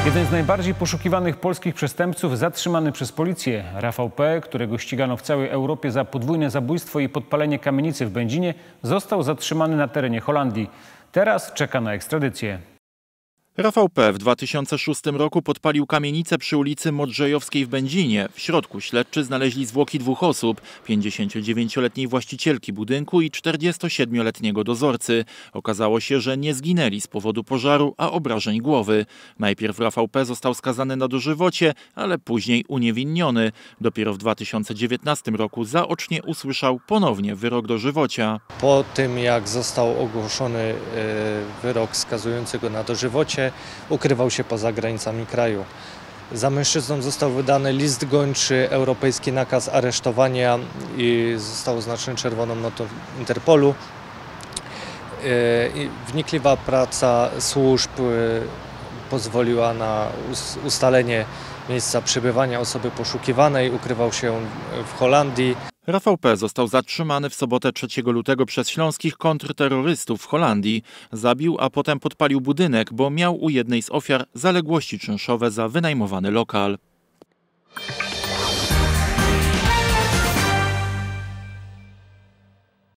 Jeden z najbardziej poszukiwanych polskich przestępców zatrzymany przez policję. Rafał P., którego ścigano w całej Europie za podwójne zabójstwo i podpalenie kamienicy w Będzinie, został zatrzymany na terenie Holandii. Teraz czeka na ekstradycję. Rafał P. w 2006 roku podpalił kamienicę przy ulicy Modrzejowskiej w Będzinie. W środku śledczy znaleźli zwłoki dwóch osób, 59-letniej właścicielki budynku i 47-letniego dozorcy. Okazało się, że nie zginęli z powodu pożaru, a obrażeń głowy. Najpierw Rafał P. został skazany na dożywocie, ale później uniewinniony. Dopiero w 2019 roku zaocznie usłyszał ponownie wyrok dożywocia. Po tym, jak został ogłoszony wyrok skazujący go na dożywocie, ukrywał się poza granicami kraju. Za mężczyzną został wydany list gończy, europejski nakaz aresztowania i został oznaczony czerwoną notą Interpolu. Wnikliwa praca służb pozwoliła na ustalenie miejsca przebywania osoby poszukiwanej. Ukrywał się w Holandii. Rafał P. został zatrzymany w sobotę 3 lutego przez śląskich kontrterrorystów w Holandii. Zabił, a potem podpalił budynek, bo miał u jednej z ofiar zaległości czynszowe za wynajmowany lokal.